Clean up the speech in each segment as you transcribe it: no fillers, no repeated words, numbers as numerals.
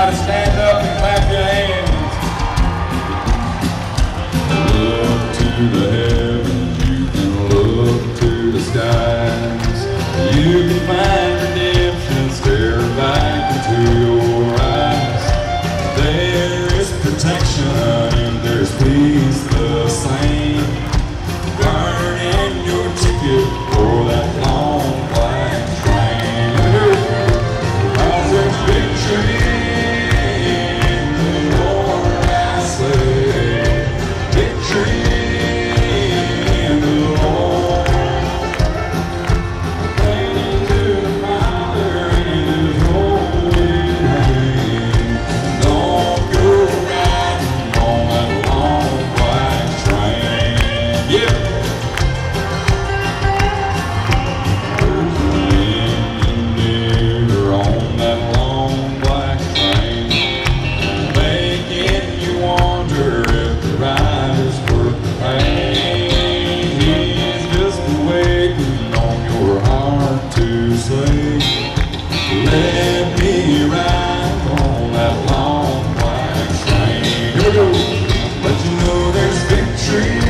Everybody stand up and clap your hands. Look to the heavens, you can look to the skies. You can find redemption staring back into your eyes. There is protection and there's peace the same. Burning your ticket for that long black train. Cause there's victory in the Lord, I say. Victory in the Lord. Praying to the Father in His holy name. Don't go riding on that long black train. Yeah. Let me ride on that long black train. Here we go. But you know there's victory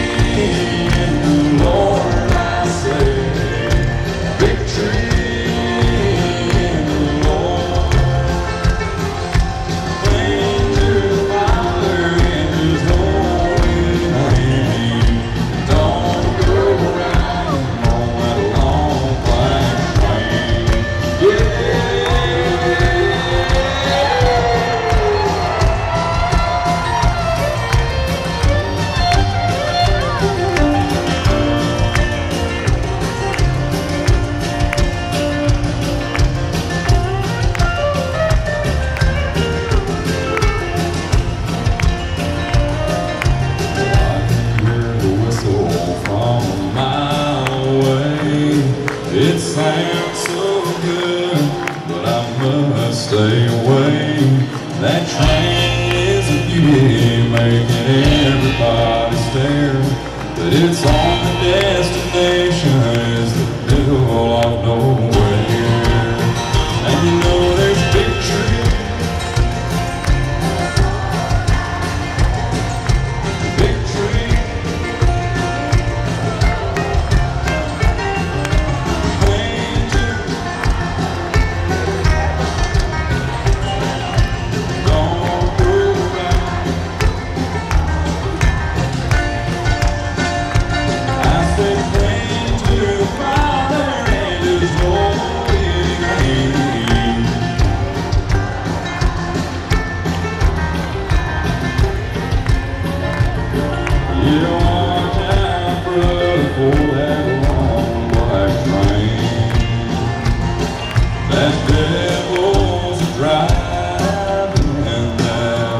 in the Lord, I say. Victory in the Lord. Praying to the Father in His holy name. Don't go riding on that long black train. Yeah. It sounds so good, but I must stay away. That train is a beauty, making everybody stare. But its only destination is the middle of nowhere. And you know there's victory. That devil's driving in that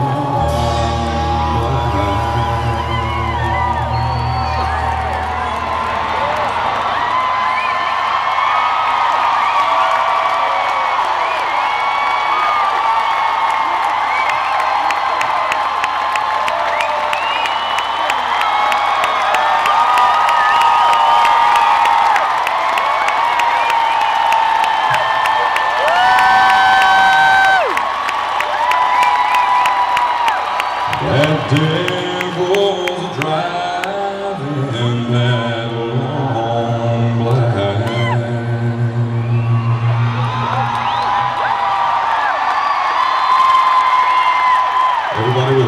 devil's driving in that long black. Everybody was